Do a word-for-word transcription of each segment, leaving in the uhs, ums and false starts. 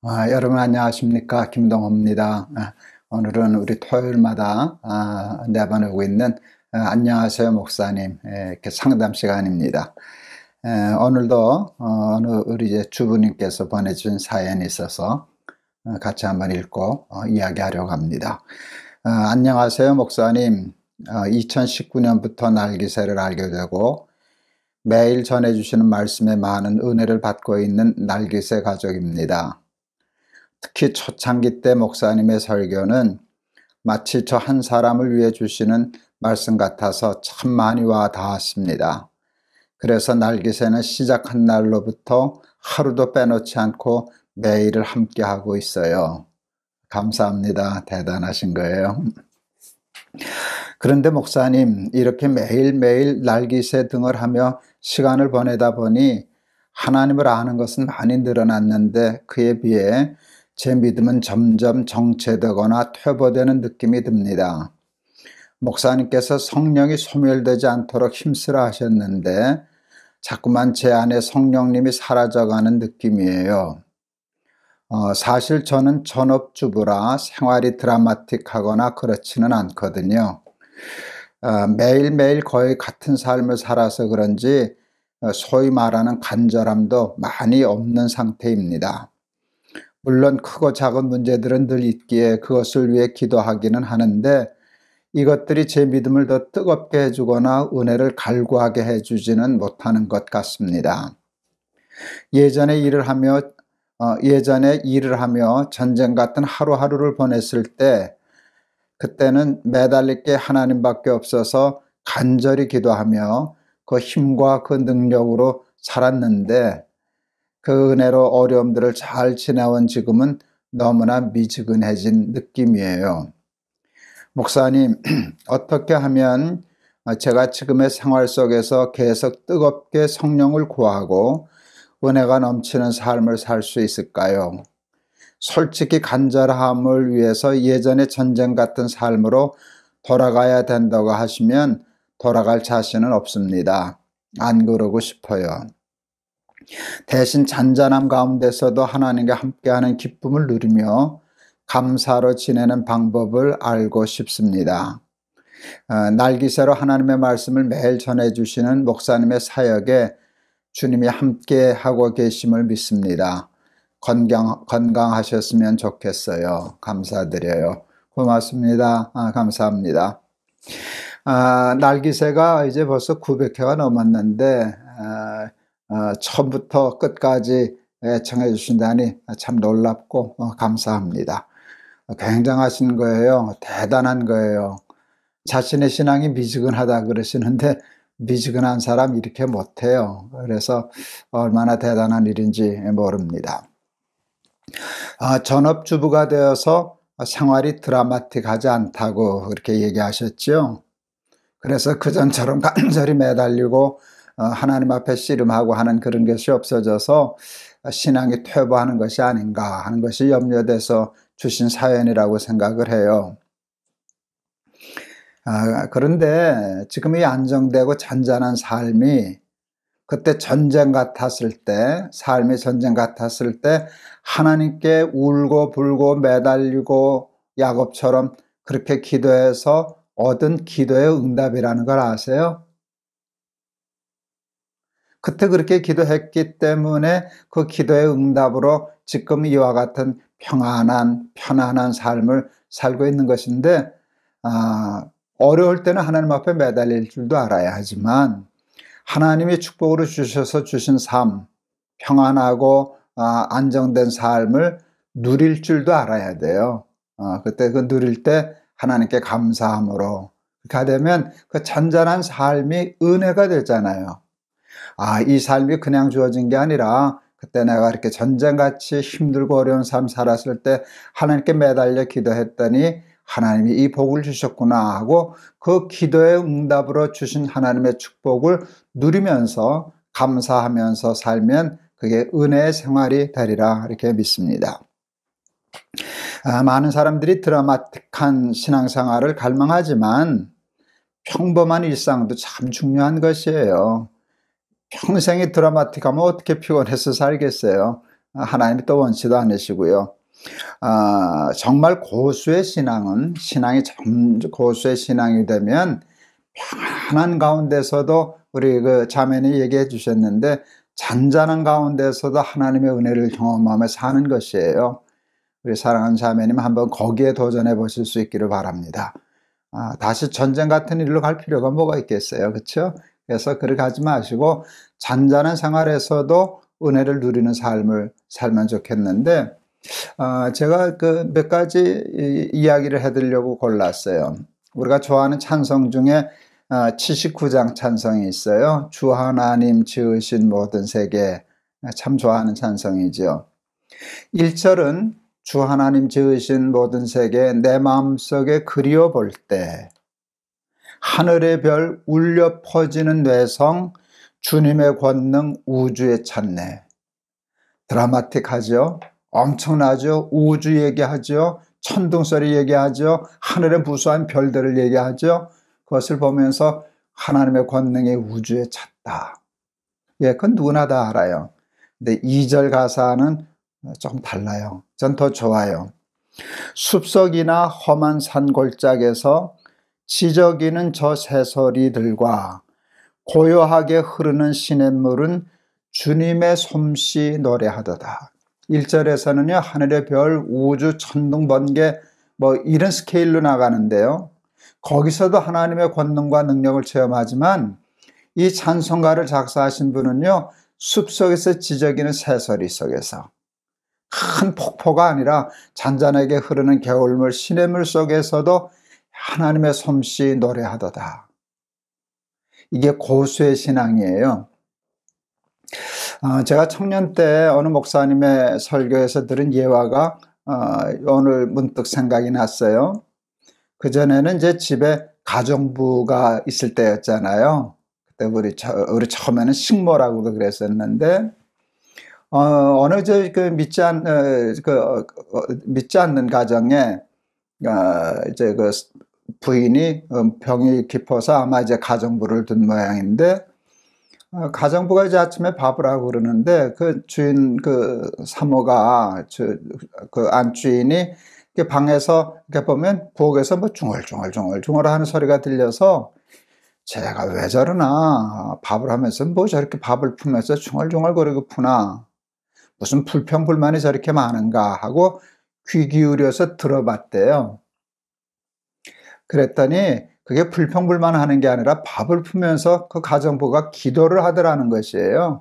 아, 여러분 안녕하십니까? 김동호입니다. 아, 오늘은 우리 토요일마다 아, 내보내고 있는 아, 안녕하세요 목사님 예, 이렇게 상담 시간입니다. 에, 오늘도 어, 어느 우리 이제 주부님께서 보내준 사연이 있어서 어, 같이 한번 읽고 어, 이야기하려고 합니다. 아, 안녕하세요 목사님. 어, 이천십구 년부터 날기새를 알게 되고 매일 전해주시는 말씀에 많은 은혜를 받고 있는 날기새 가족입니다. 특히 초창기 때 목사님의 설교는 마치 저 한 사람을 위해 주시는 말씀 같아서 참 많이 와 닿았습니다. 그래서 날기새는 시작한 날로부터 하루도 빼놓지 않고 매일을 함께하고 있어요. 감사합니다. 대단하신 거예요. 그런데 목사님, 이렇게 매일매일 날기새 등을 하며 시간을 보내다 보니 하나님을 아는 것은 많이 늘어났는데 그에 비해 제 믿음은 점점 정체되거나 퇴보되는 느낌이 듭니다. 목사님께서 성령이 소멸되지 않도록 힘쓰라 하셨는데 자꾸만 제 안에 성령님이 사라져가는 느낌이에요. 어, 사실 저는 전업주부라 생활이 드라마틱하거나 그렇지는 않거든요. 어, 매일매일 거의 같은 삶을 살아서 그런지 어, 소위 말하는 간절함도 많이 없는 상태입니다. 물론 크고 작은 문제들은 늘 있기에 그것을 위해 기도하기는 하는데 이것들이 제 믿음을 더 뜨겁게 해주거나 은혜를 갈구하게 해주지는 못하는 것 같습니다. 예전에 일을 하며 어, 예전에 일을 하며 전쟁 같은 하루하루를 보냈을 때 그때는 매달릴 게 하나님밖에 없어서 간절히 기도하며 그 힘과 그 능력으로 살았는데 그 은혜로 어려움들을 잘 지내온 지금은 너무나 미지근해진 느낌이에요. 목사님, 어떻게 하면 제가 지금의 생활 속에서 계속 뜨겁게 성령을 구하고 은혜가 넘치는 삶을 살 수 있을까요? 솔직히 간절함을 위해서 예전의 전쟁 같은 삶으로 돌아가야 된다고 하시면 돌아갈 자신은 없습니다. 안 그러고 싶어요. 대신 잔잔함 가운데서도 하나님과 함께하는 기쁨을 누리며 감사로 지내는 방법을 알고 싶습니다. 어, 날기새로 하나님의 말씀을 매일 전해주시는 목사님의 사역에 주님이 함께하고 계심을 믿습니다. 건강, 건강하셨으면 좋겠어요. 감사드려요. 고맙습니다. 아, 감사합니다. 아, 날기새가 이제 벌써 구백 회가 넘었는데 아, 어, 처음부터 끝까지 애청해 주신다니 참 놀랍고 어, 감사합니다. 굉장하신 거예요. 대단한 거예요. 자신의 신앙이 미지근하다 그러시는데 미지근한 사람 이렇게 못해요. 그래서 얼마나 대단한 일인지 모릅니다. 아, 전업주부가 되어서 생활이 드라마틱하지 않다고 그렇게 얘기하셨죠. 그래서 그전처럼 간절히 매달리고 하나님 앞에 씨름하고 하는 그런 것이 없어져서 신앙이 퇴보하는 것이 아닌가 하는 것이 염려돼서 주신 사연이라고 생각을 해요. 아, 그런데 지금 이 안정되고 잔잔한 삶이 그때 전쟁 같았을 때, 삶이 전쟁 같았을 때 하나님께 울고 불고 매달리고 야곱처럼 그렇게 기도해서 얻은 기도의 응답이라는 걸 아세요? 그때 그렇게 기도했기 때문에 그 기도의 응답으로 지금 이와 같은 평안한 편안한 삶을 살고 있는 것인데 아, 어려울 때는 하나님 앞에 매달릴 줄도 알아야 하지만 하나님이 축복으로 주셔서 주신 삶, 평안하고 아, 안정된 삶을 누릴 줄도 알아야 돼요. 어, 그때 그 누릴 때 하나님께 감사함으로 그렇게 되면 그 잔잔한 삶이 은혜가 되잖아요. 아, 이 삶이 그냥 주어진 게 아니라 그때 내가 이렇게 전쟁같이 힘들고 어려운 삶 살았을 때 하나님께 매달려 기도했더니 하나님이 이 복을 주셨구나 하고 그 기도의 응답으로 주신 하나님의 축복을 누리면서 감사하면서 살면 그게 은혜의 생활이 되리라 이렇게 믿습니다. 아, 많은 사람들이 드라마틱한 신앙생활을 갈망하지만 평범한 일상도 참 중요한 것이에요. 평생이 드라마틱하면 어떻게 피곤해서 살겠어요? 하나님이 또 원치도 않으시고요. 아, 정말 고수의 신앙은, 신앙이 점 고수의 신앙이 되면 평안한 가운데서도, 우리 그 자매님이 얘기해 주셨는데, 잔잔한 가운데서도 하나님의 은혜를 경험하며 사는 것이에요. 우리 사랑하는 자매님, 한번 거기에 도전해 보실 수 있기를 바랍니다. 아, 다시 전쟁 같은 일로 갈 필요가 뭐가 있겠어요, 그렇죠? 그래서 그렇게 하지 마시고 잔잔한 생활에서도 은혜를 누리는 삶을 살면 좋겠는데, 아, 제가 그 몇 가지 이, 이야기를 해드리려고 골랐어요. 우리가 좋아하는 찬송 중에 아, 칠십구 장 찬송이 있어요. 주 하나님 지으신 모든 세계, 참 좋아하는 찬송이죠. 일 절은 주 하나님 지으신 모든 세계 내 마음속에 그리워 볼 때 하늘의 별 울려 퍼지는 뇌성 주님의 권능 우주에 찾네. 드라마틱하죠. 엄청나죠. 우주 얘기하죠. 천둥소리 얘기하죠. 하늘의 무수한 별들을 얘기하죠. 그것을 보면서 하나님의 권능이 우주에 찼다. 예, 그건 누구나 다 알아요. 근데 이 절 가사는 조금 달라요. 전 더 좋아요. 숲속이나 험한 산골짜기에서 지저귀는 저 새소리들과 고요하게 흐르는 시냇물은 주님의 솜씨 노래하도다. 일 절에서는요, 하늘의 별, 우주, 천둥, 번개, 뭐 이런 스케일로 나가는데요. 거기서도 하나님의 권능과 능력을 체험하지만 이 찬송가를 작사하신 분은요, 숲속에서 지저귀는 새소리 속에서, 큰 폭포가 아니라 잔잔하게 흐르는 겨울물, 시냇물 속에서도 하나님의 솜씨 노래하도다. 이게 고수의 신앙이에요. 어, 제가 청년 때 어느 목사님의 설교에서 들은 예화가 어, 오늘 문득 생각이 났어요. 그전에는 이제 집에 가정부가 있을 때였잖아요. 그때 우리, 우리 처음에는 식모라고도 그랬었는데, 어, 어느 저 그 믿지 않, 어, 그, 어, 믿지 않는 가정에, 어, 이제 그 부인이 병이 깊어서 아마 이제 가정부를 둔 모양인데, 어, 가정부가 이제 아침에 밥을 하고 그러는데, 그 주인, 그 사모가, 저, 그 안주인이 방에서 이렇게 보면 부엌에서 뭐 중얼중얼중얼중얼 하는 소리가 들려서, 제가 왜 저러나, 밥을 하면서 뭐 저렇게 밥을 풀면서 중얼중얼거리고 푸나, 무슨 불평불만이 저렇게 많은가 하고 귀 기울여서 들어봤대요. 그랬더니 그게 불평불만 하는 게 아니라 밥을 풀면서 그 가정부가 기도를 하더라는 것이에요.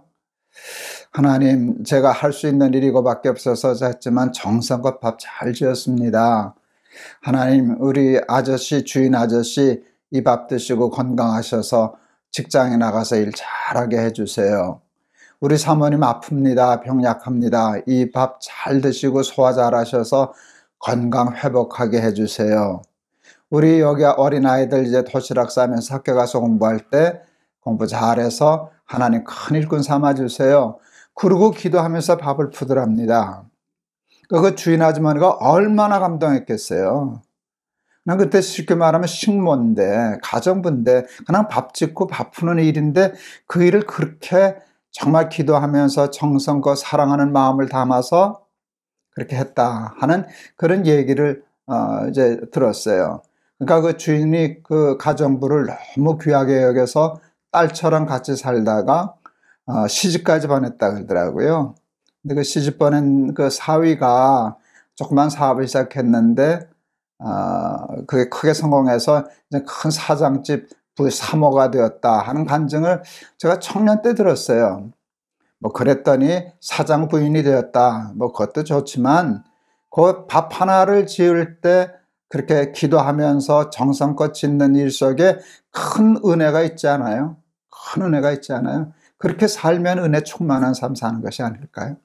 하나님, 제가 할 수 있는 일이 이거밖에 없어서 했지만 정성껏 밥 잘 지었습니다. 하나님, 우리 아저씨, 주인 아저씨 이 밥 드시고 건강하셔서 직장에 나가서 일 잘하게 해주세요. 우리 사모님 아픕니다. 병약합니다. 이 밥 잘 드시고 소화 잘 하셔서 건강 회복하게 해주세요. 우리 여기 어린아이들 이제 도시락 싸면서 학교 가서 공부할 때 공부 잘해서 하나님 큰 일꾼 삼아주세요. 그러고 기도하면서 밥을 푸더랍니다. 그 주인 아주머니가 얼마나 감동했겠어요. 난 그때 쉽게 말하면 식모인데, 가정부인데, 그냥 밥 짓고 밥 푸는 일인데 그 일을 그렇게 정말 기도하면서 정성껏 사랑하는 마음을 담아서 그렇게 했다 하는 그런 얘기를 어 이제 들었어요. 그러니까 그 주인이 그 가정부를 너무 귀하게 여겨서 딸처럼 같이 살다가 어 시집까지 보냈다 그러더라고요. 근데 그 시집 보낸 그 사위가 조그만 사업을 시작했는데 어 그게 크게 성공해서 이제 큰 사장집 부 사모가 되었다 하는 간증을 제가 청년 때 들었어요. 뭐 그랬더니 사장 부인이 되었다. 뭐 그것도 좋지만 그 밥 하나를 지을 때 그렇게 기도하면서 정성껏 짓는 일 속에 큰 은혜가 있지 않아요? 큰 은혜가 있지 않아요? 그렇게 살면 은혜 충만한 삶 사는 것이 아닐까요?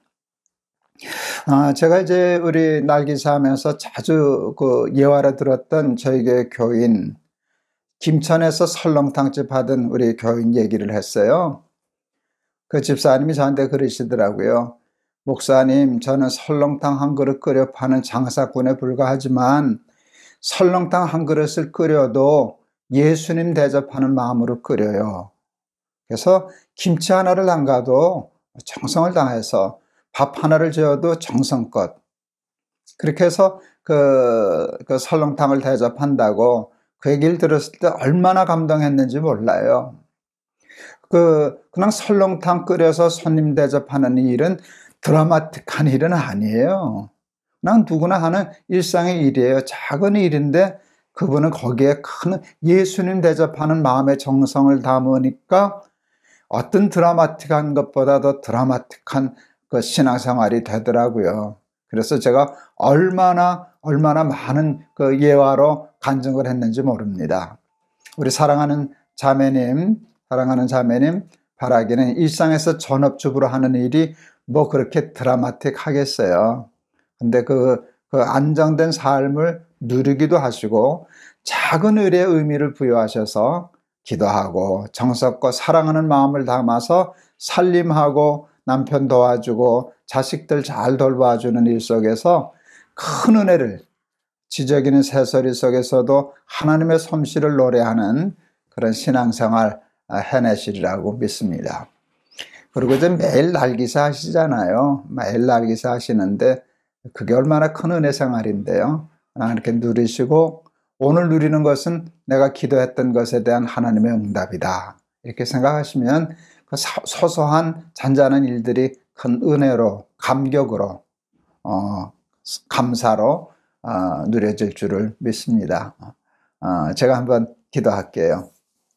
아, 제가 이제 우리 날기사 하면서 자주 그 예화를 들었던 저희 교회 교인, 김천에서 설렁탕집 하던 우리 교인 얘기를 했어요. 그 집사님이 저한테 그러시더라고요. 목사님, 저는 설렁탕 한 그릇 끓여 파는 장사꾼에 불과하지만 설렁탕 한 그릇을 끓여도 예수님 대접하는 마음으로 끓여요. 그래서 김치 하나를 담가도 정성을 다해서 밥 하나를 지어도 정성껏 그렇게 해서 그, 그 설렁탕을 대접한다고 그 얘기를 들었을 때 얼마나 감동했는지 몰라요. 그 그냥 설렁탕 끓여서 손님 대접하는 일은 드라마틱한 일은 아니에요. 그냥 누구나 하는 일상의 일이에요. 작은 일인데 그분은 거기에 큰 예수님 대접하는 마음의 정성을 담으니까 어떤 드라마틱한 것보다 더 드라마틱한 그 신앙생활이 되더라고요. 그래서 제가 얼마나 얼마나 많은 그 예화로 간증을 했는지 모릅니다. 우리 사랑하는 자매님, 사랑하는 자매님, 바라기는 일상에서 전업주부로 하는 일이 뭐 그렇게 드라마틱하겠어요. 근데 그, 그 안정된 삶을 누리기도 하시고 작은 일에 의미를 부여하셔서 기도하고 정성껏 사랑하는 마음을 담아서 살림하고 남편 도와주고 자식들 잘 돌봐주는 일 속에서 큰 은혜를, 지저귀는 새소리 속에서도 하나님의 솜씨를 노래하는 그런 신앙생활 해내시리라고 믿습니다. 그리고 이제 매일 날기사 하시잖아요. 매일 날기사 하시는데 그게 얼마나 큰 은혜 생활인데요. 이렇게 누리시고 오늘 누리는 것은 내가 기도했던 것에 대한 하나님의 응답이다. 이렇게 생각하시면 그 소소한 잔잔한 일들이 큰 은혜로, 감격으로, 어, 감사로 어, 누려질 줄을 믿습니다. 어, 제가 한번 기도할게요.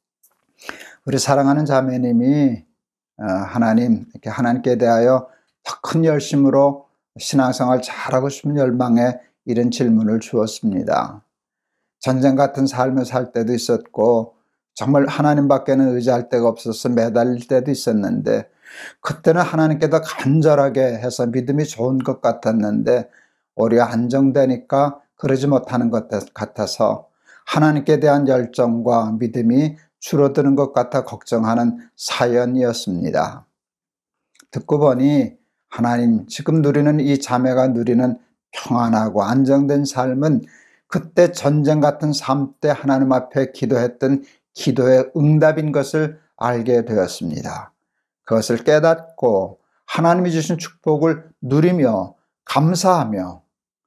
우리 사랑하는 자매님이 어, 하나님, 이렇게 하나님께 대하여 더 큰 열심으로 신앙생활 잘하고 싶은 열망에 이런 질문을 주었습니다. 전쟁 같은 삶을 살 때도 있었고 정말 하나님밖에는 의지할 데가 없어서 매달릴 때도 있었는데 그때는 하나님께 더 간절하게 해서 믿음이 좋은 것 같았는데 오히려 안정되니까 그러지 못하는 것 같아서 하나님께 대한 열정과 믿음이 줄어드는 것 같아 걱정하는 사연이었습니다. 듣고 보니 하나님, 지금 누리는 이 자매가 누리는 평안하고 안정된 삶은 그때 전쟁 같은 삶 때 하나님 앞에 기도했던 기도의 응답인 것을 알게 되었습니다. 그것을 깨닫고 하나님이 주신 축복을 누리며 감사하며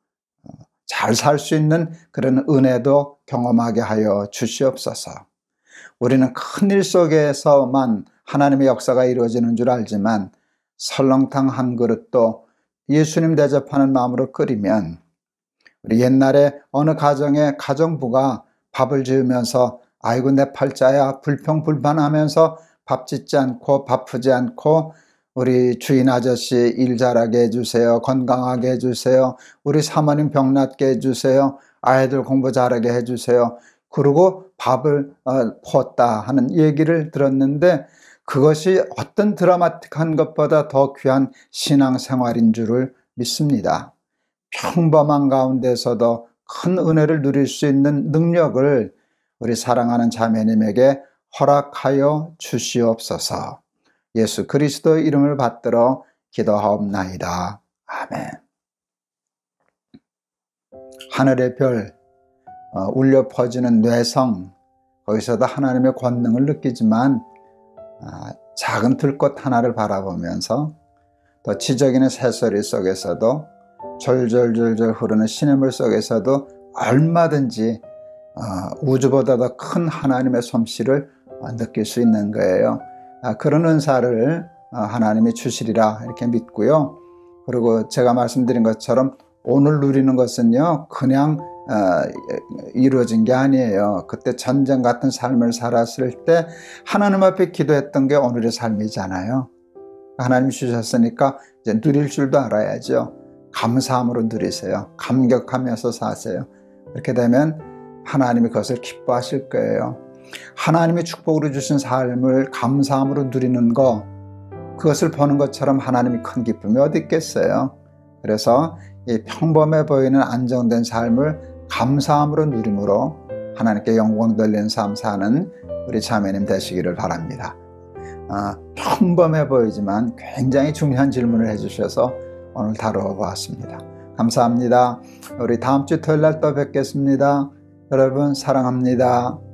잘 살 수 있는 그런 은혜도 경험하게 하여 주시옵소서. 우리는 큰 일 속에서만 하나님의 역사가 이루어지는 줄 알지만 설렁탕 한 그릇도 예수님 대접하는 마음으로 끓이면 우리 옛날에 어느 가정의 가정부가 밥을 지으면서 아이고 내 팔자야 불평불만하면서 밥 짓지 않고 바쁘지 않고 우리 주인 아저씨 일 잘하게 해주세요. 건강하게 해주세요. 우리 사모님 병 낫게 해주세요. 아이들 공부 잘하게 해주세요. 그리고 밥을 어, 퍼왔다 하는 얘기를 들었는데 그것이 어떤 드라마틱한 것보다 더 귀한 신앙생활인 줄을 믿습니다. 평범한 가운데서도 큰 은혜를 누릴 수 있는 능력을 우리 사랑하는 자매님에게 허락하여 주시옵소서. 예수 그리스도의 이름을 받들어 기도하옵나이다. 아멘. 하늘의 별, 어, 울려 퍼지는 뇌성, 거기서도 하나님의 권능을 느끼지만 아, 작은 들꽃 하나를 바라보면서 또 지저귀는 새소리 속에서도 졸졸졸졸 흐르는 시냇물 속에서도 얼마든지 어, 우주보다 더 큰 하나님의 솜씨를 어, 느낄 수 있는 거예요. 아, 그런 은사를 어, 하나님이 주시리라 이렇게 믿고요. 그리고 제가 말씀드린 것처럼 오늘 누리는 것은요 그냥 어, 이루어진 게 아니에요. 그때 전쟁 같은 삶을 살았을 때 하나님 앞에 기도했던 게 오늘의 삶이잖아요. 하나님 주셨으니까 이제 누릴 줄도 알아야죠. 감사함으로 누리세요. 감격하면서 사세요. 이렇게 되면 하나님이 그것을 기뻐하실 거예요. 하나님이 축복으로 주신 삶을 감사함으로 누리는 거, 그것을 보는 것처럼 하나님이 큰 기쁨이 어디 있겠어요. 그래서 이 평범해 보이는 안정된 삶을 감사함으로 누림으로 하나님께 영광 돌리는 삶 사는 우리 자매님 되시기를 바랍니다. 아, 평범해 보이지만 굉장히 중요한 질문을 해주셔서 오늘 다루어 보았습니다. 감사합니다. 우리 다음 주 토요일 날 또 뵙겠습니다. 여러분 사랑합니다.